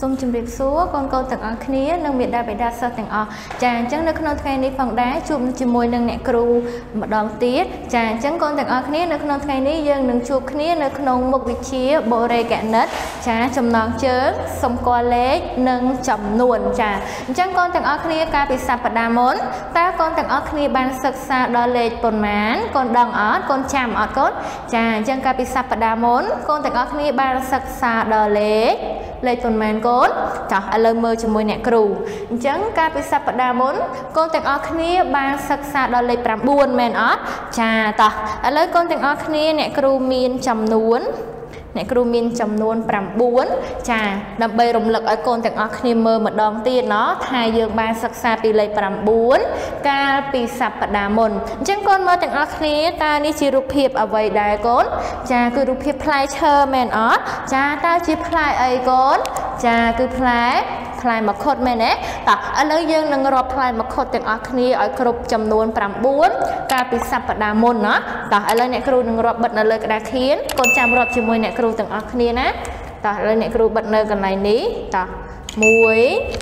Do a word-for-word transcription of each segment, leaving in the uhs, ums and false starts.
សូមជម្រាបសួរកូនកូនទាំងអស់គ្នានិងមេដាបេដាសិស្សទាំងអស់ចាអញ្ចឹងនៅក្នុងថ្ងៃនេះផងដែរជួបជាមួយនឹងអ្នកគ្រូម្ដងទៀតចាអញ្ចឹងកូនទាំងអស់គ្នានៅក្នុងថ្ងៃនេះយើងនឹងជួបគ្នានៅក្នុងមុខវិជ្ជាបូរេគណិតចាចំណងជើងសម្គាល់លេខនិងចំនួនចាអញ្ចឹងកូនទាំងអស់គ្នាកាលពីសប្តាហ៍មុនតើកូនទាំងអស់គ្នាបានសិក្សាដល់លេខប៉ុន្មានកូនដឹងអត់កូនចាំអត់កូនចាអញ្ចឹងកាលពីសប្តាហ៍មុនកូនទាំងអស់គ្នាបានសិក្សាដល់លេខលេខប៉ុន្មានកូនចាឥឡូវមើលជាមួយអ្នកគ្រូអញ្ចឹងកាលពីសប្តាហ៍មុនកូនទាំងអស់គ្នាបានសិក្សាដល់លេខប្រាំបួនមែនអត់ចាតោះឥឡូវកូនទាំងអស់គ្នាអ្នកគ្រូមានចំនួនអ្នកគ្រូមានចំនួនប្រាំបួនចាដើម្បីរំលឹកឲ្យកូនទាំងអស់គ្នាមើលម្ដងទៀតណោះថាយើងបានសិក្សាពីលេខប្រាំបួនកាលពីសប្តាហ៍មុនអញ្ចឹងកូនមើលទាំងអស់គ្នាតើនេះជារូបភាពអ្វីដែរកូនចាគឺរូបភាពផ្លែឈើមែនអត់ចាតើជាផ្លែអីកូនចាគឺផ្លែផ្លែមង្ឃុតមែនទេតោះឥឡូវយើងនឹងរាប់ផ្លែមង្ឃុតទាំងអស់គ្នាឲ្យគ្រប់ចំនួនប្រាំបួនកាលពីសប្តាហ៍មុនណាតោះឥឡូវអ្នកគ្រូនឹងរាប់បិទនៅលើក្តារខៀនកូនចាំរាប់ជាមួយអ្នកគ្រូទាំងអស់គ្នាណាតោះឥឡូវអ្នកគ្រូបិទនៅកន្លែងនេះតោះមួយ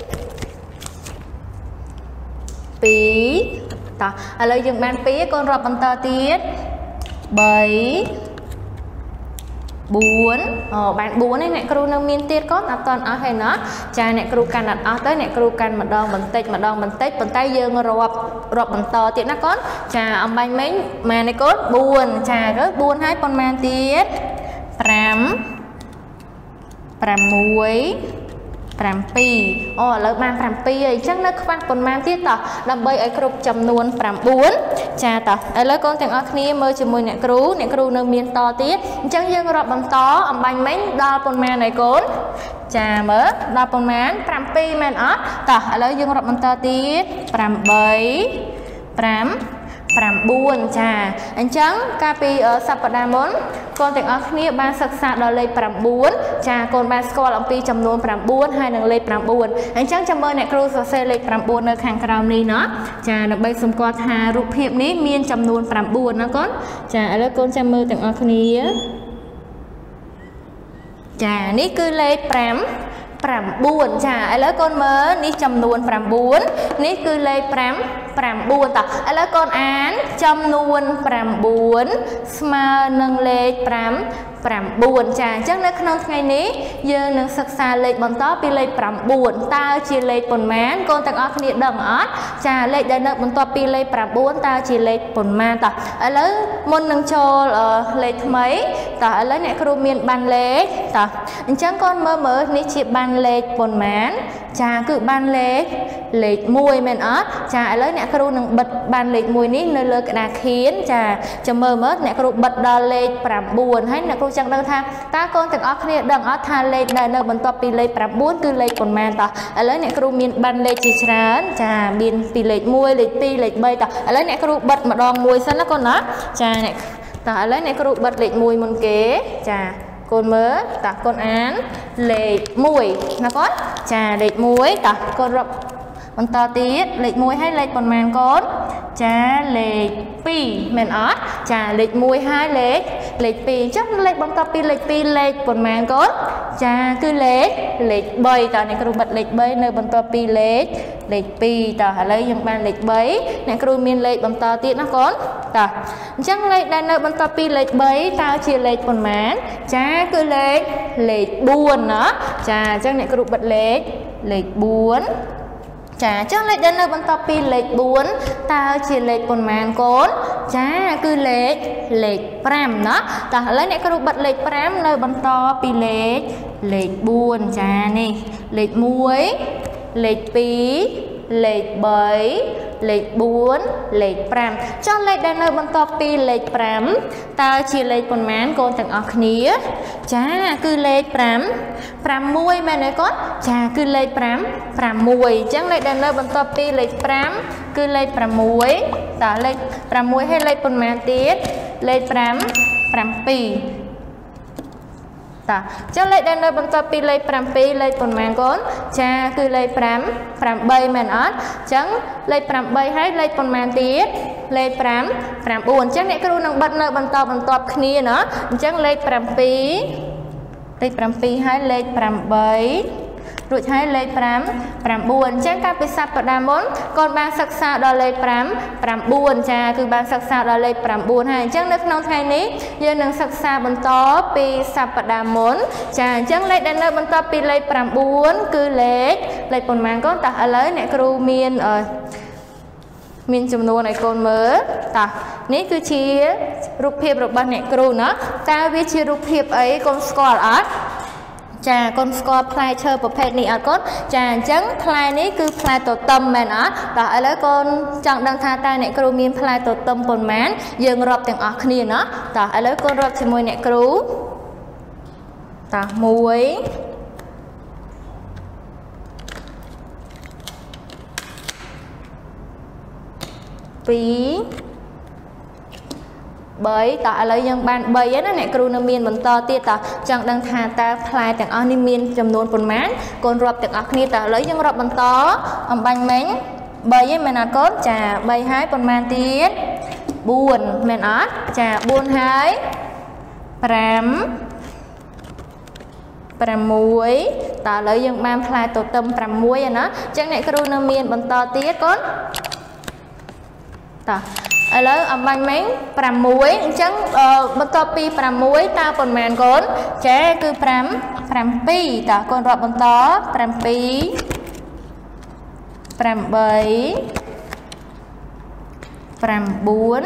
ពីរតោះឥឡូវយើងបានពីរកូនរាប់បន្តទៀតបីបួនអូបានបួនឯអ្នកគ្រូនៅមានទៀតកូនអត់តន់អស់ទេណាចាអ្នកគ្រូកាន់អត់អស់ទៅអ្នកគ្រូកាន់ម្ដងបន្តិចម្ដងបន្តិចប៉ុន្តែយើងរាប់រាប់បន្តទៀតណាកូនចាអំបញ្ញមិញម៉ែនេះកូនបួនចាទៅបួនហើយប៉ុន្មានទៀតប្រាំប្រាំមួយប្រាំពីរអូឥឡូវបានប្រាំពីរហើយអញ្ចឹងនៅខ្វះប៉ុន្មានទៀតតោះដើម្បីឲ្យគ្រប់ចំនួនប្រាំបួនចាតោះឥឡូវកូនទាំងអស់គ្នាមើលជាមួយអ្នកគ្រូអ្នកគ្រូនៅមានតទៀតអញ្ចឹងយើងរាប់បន្តអំបញ្ញមិញដល់ប៉ុន្មានហើយកូនចាមើលដល់ប៉ុន្មានប្រាំពីរមែនអត់តោះឥឡូវយើងរាប់បន្តទៀតប្រាំបីប្រាំប្រាំបួនចាអញ្ចឹងកាលពីសប្តាហ៍មុនកូនទាំងអស់គ្នាបានសិក្សាដល់លេខប្រាំបួនចាកូនបានស្គាល់អំពីចំនួនប្រាំបួនហើយនឹងលេខប្រាំបួនអញ្ចឹងចាំមើលអ្នកគ្រូសរសេរលេខប្រាំបួននៅខាងក្រោមនេះណាចាដើម្បីសម្គាល់ថារូបភាពនេះមានចំនួនប្រាំបួនណាកូនចាឥឡូវកូនចាំមើលទាំងអស់គ្នាចានេះគឺលេខប្រាំប្រាំបួនចាឥឡូវកូនមើលនេះចំនួនប្រាំបួននេះគឺលេខប្រាំប្រាំបួនតោះឥឡូវកូនអានចំនួនប្រាំបួនស្មើនឹងលេខប្រាំប្រាំបួនចាអញ្ចឹងនៅក្នុងថ្ងៃនេះយើងនឹងសិក្សាលេខបន្តពីលេខប្រាំបួនតើជាលេខប៉ុន្មានកូនទាំងអស់គ្នាដឹងអត់ចាលេខដែលនៅបន្ទាប់ពីលេខប្រាំបួនតើជាលេខប៉ុន្មានតោះឥឡូវមុននឹងចូលលេខថ្មីតោះឥឡូវអ្នកគ្រូមានបានលេខតោះអញ្ចឹងកូនមើលមើលនេះជាបានលេខប៉ុន្មានចាគឺបានលេខលេខមួយមែនអត់ចាឥឡូវអ្នកគ្រូនឹងបិទបានលេខមួយនេះនៅលើក្តារខៀនចាចាំមើលមើលអ្នកគ្រូបិទដល់លេខប្រាំបួនហើយអ្នកគ្រូចង់ដឹងថាតើកូនទាំងអស់គ្នាដឹងអត់ថាលេខដែលនៅបន្ទាប់ពីលេខប្រាំបួនគឺលេខប៉ុន្មានតោះឥឡូវអ្នកគ្រូមានបានលេខជាច្រើនចាមានពីលេខមួយលេខពីរលេខបីតោះឥឡូវអ្នកគ្រូបិទម្ដងមួយសិនណាកូនណាចាអ្នកតោះឥឡូវអ្នកគ្រូបិទលេខមួយមុនគេចាកូនមើលតោះកូនអានលេខមួយណាកូនចាលេខមួយតោះកូនរាប់បន្តទៀតលេខមួយហើយលេខប៉ុន្មានកូនចាលេខពីរមែនអត់ចាលេខមួយហើយលេខលេខពីរអញ្ចឹងលេខបន្តពីលេខពីរលេខប៉ុន្មានកូនចាគឺលេខលេខបីតើអ្នកគ្រូបិទលេខបីនៅបន្តពីលេខលេខពីរតើឥឡូវយើងបានលេខបីអ្នកគ្រូមានលេខបន្តទៀតណាកូនតើអញ្ចឹងលេខដែលនៅបន្តពីលេខបីតើជាលេខប៉ុន្មានចាគឺលេខលេខបួនណាចាអញ្ចឹងអ្នកគ្រូបិទលេខលេខបួនចាអញ្ចឹងលេខដែលនៅបន្តពីលេខបួនតើជាលេខប៉ុន្មានកូនចាគឺលេខលេខប្រាំណាតោះឥឡូវអ្នកគ្រូបិទលេខប្រាំនៅបន្តពីលេខលេខបួនចានេះលេខមួយលេខពីរលេខបីលេខបួនលេខប្រាំចុះលេខដែលនៅបន្តពីលេខប្រាំតើជាលេខប៉ុន្មានកូនទាំងអស់គ្នាចាគឺលេខប្រាំប្រាំមួយមែនទេកូនចាគឺលេខប្រាំប្រាំមួយអញ្ចឹងលេខដែលនៅបន្តពីលេខប្រាំគឺលេខប្រាំមួយតើលេខប្រាំមួយហើយលេខប៉ុន្មានទៀតលេខប្រាំប្រាំពីរតាចុះលេខដែលនៅបន្តពីលេខប្រាំពីរលេខប៉ុន្មានកូនចាគឺលេខប្រាំប្រាំបីមែនអត់អញ្ចឹងលេខប្រាំបីហើយលេខប៉ុន្មានទៀតលេខប្រាំប្រាំបួនអញ្ចឹងអ្នកគ្រូនឹងបិទនៅបន្តបន្ទាប់គ្នាណាអញ្ចឹងលេខប្រាំពីរលេខប្រាំពីរហើយលេខប្រាំបីរួចហើយលេខ5 9អញ្ចឹងការពិសព្ទាមុនកូនបានសិក្សាដល់លេខ5 9ចាគឺបានសិក្សាដល់លេខ9ហើយអញ្ចឹងនៅក្នុងថ្ងៃនេះយើងនឹងសិក្សាបន្តពីសព្ទាមុនចាអញ្ចឹងលេខដែលនៅបន្តពីលេខ9គឺលេខលេខប៉ុន្មានកូនតោះឥឡូវអ្នកគ្រូមានអឺមានចំនួនឲ្យកូនមើលតោះនេះគឺជារូបភាពរបស់អ្នកគ្រូណាតើវាជារូបភាពអីកូនស្គាល់អត់ចាកូនស្គាល់ផ្លែឈើប្រភេទនេះអត់កូនចាអញ្ចឹងផ្លែនេះគឺផ្លែទទឹមមែនអត់តោះឥឡូវកូនចង់ដឹងថាតើអ្នកគ្រូមានផ្លែទទឹមប៉ុន្មានយើងរាប់ទាំងអស់គ្នាណាតោះឥឡូវកូនរាប់ជាមួយអ្នកគ្រូតោះមួយពីរបីតោះឥឡូវយើងបានបីហើយណាអ្នកគ្រូនៅមានបន្តទៀតតោះចង់ដឹងថាតើផ្លែទាំងអស់នេះមានចំនួនប៉ុន្មានកូនរាប់ទាំងអស់គ្នាតោះឥឡូវយើងរាប់បន្តអំបញ្ញមិញបីហ្នឹងមែនអត់កូនចាបីហើយប៉ុន្មានទៀតបួនមែនអត់ចាបួនហើយ5 6តើឥឡូវយើងបានផ្លែទទឹម6ហើយណាអញ្ចឹងអ្នកគ្រូនៅមានបន្តទៀតកូនតោះឥឡូវអំបញ្ញមិញ6អញ្ចឹងបន្ទាប់ពី6តើប៉ុន្មានកូនចាគឺ5 7តើកូនរាប់បន្ត7 8 9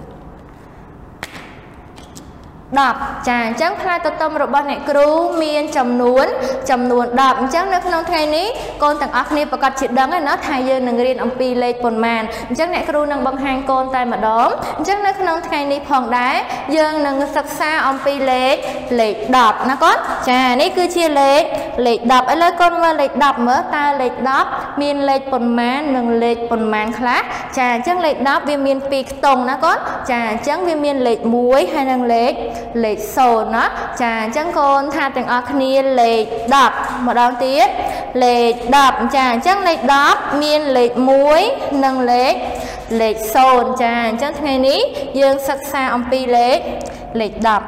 10ចាអញ្ចឹងផ្លែទទឹមរបស់អ្នកគ្រូមានចំនួនចំនួន10អញ្ចឹងនៅក្នុងថ្ងៃនេះកូនទាំងអស់គ្នាប្រកាសជាដឹងហើយណាថាយើងនឹងរៀនអំពីលេខប៉ុន្មានអញ្ចឹងអ្នកគ្រូនឹងបង្ហាញកូនតែម្ដងអញ្ចឹងនៅក្នុងថ្ងៃនេះផងដែរយើងនឹងសិក្សាអំពីលេខលេខ10ណាកូនចានេះគឺជាលេខលេខ10ឥឡូវកូនមើលលេខ10មើលតើលេខ10មានលេខប៉ុន្មាននិងលេខប៉ុន្មានខ្លះចាអញ្ចឹងលេខ10វាមានពីរខ្ទង់ណាកូនចាអញ្ចឹងវាមានលេខមួយហើយនិងលេខលេខ0ណាចាអញ្ចឹងកូនថាទាំងអស់គ្នាលេខ10ម្ដងទៀតលេខ10ចាអញ្ចឹងលេខ10មានលេខមួយនិងលេខលេខ0ចាអញ្ចឹងថ្ងៃនេះយើងសិក្សាអំពីលេខលេខ10តា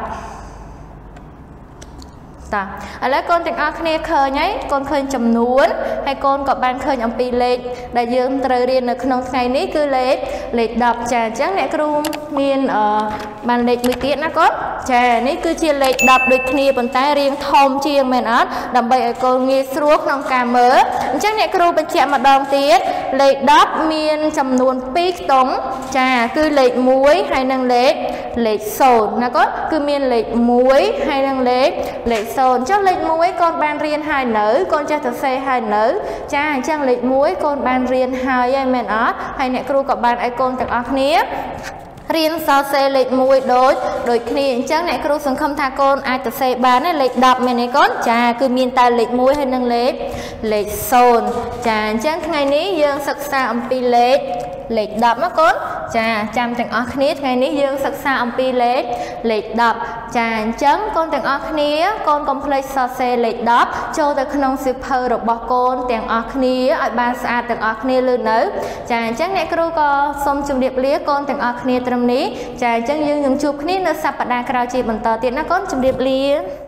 ឥឡូវកូនទាំងអស់គ្នាឃើញហើយកូនឃើញចំនួនហើយកូនក៏បានឃើញអំពីលេខដែលយើងត្រូវរៀននៅក្នុងថ្ងៃនេះគឺលេខលេខ10ចាអញ្ចឹងអ្នកគ្រូមានអឺបានលេខមួយទៀតណាកូនចានេះគឺជាលេខ10ដូចគ្នាប៉ុន្តែរាងធំជាងមែនអត់ដើម្បីឲ្យកូនងាយស្រួលក្នុងការមើលអញ្ចឹងអ្នកគ្រូបញ្ជាក់ម្ដងទៀតលេខ10មានចំនួនពីរខ្ទង់ចាគឺលេខមួយហើយនិងលេខលេខ0ណាកូនគឺមានលេខមួយហើយនិងលេខលេខ0អញ្ចឹងលេខមួយកូនបានរៀនហើយនៅកូនចេះទៅសេហើយនៅចាអញ្ចឹងលេខមួយកូនបានរៀនហើយហើយមែនអត់ហើយអ្នកគ្រូក៏បានឲ្យកូនទាំងអស់គ្នារៀនសរសេរលេខមួយដូចដូចគ្នាអញ្ចឹងអ្នកគ្រូសង្ឃឹមថាកូនអាចទៅសេបានទេលេខ10មែនទេកូនចាគឺមានតែលេខមួយហើយនិងលេខលេខ0ចាអញ្ចឹងថ្ងៃនេះយើងសិក្សាអំពីលេខលេខ10ណាកូនចាចាំទាំងអស់គ្នាថ្ងៃនេះយើងសិក្សាអំពីលេខលេខ10ចាអញ្ចឹងកូនទាំងអស់គ្នាកូនកុំភ្លេចសរសេរលេខ10ចូលទៅក្នុងសៀវភៅរបស់កូនទាំងអស់គ្នាឲ្យបានស្អាតទាំងអស់គ្នាលឺនៅចាអញ្ចឹងអ្នកគ្រូក៏សូមជម្រាបលាកូនទាំងអស់គ្នាត្រឹមនេះចាអញ្ចឹងយើងនឹងជួបគ្នានៅសប្តាហ៍ក្រោយជាបន្តទៀតណាកូនជម្រាបលា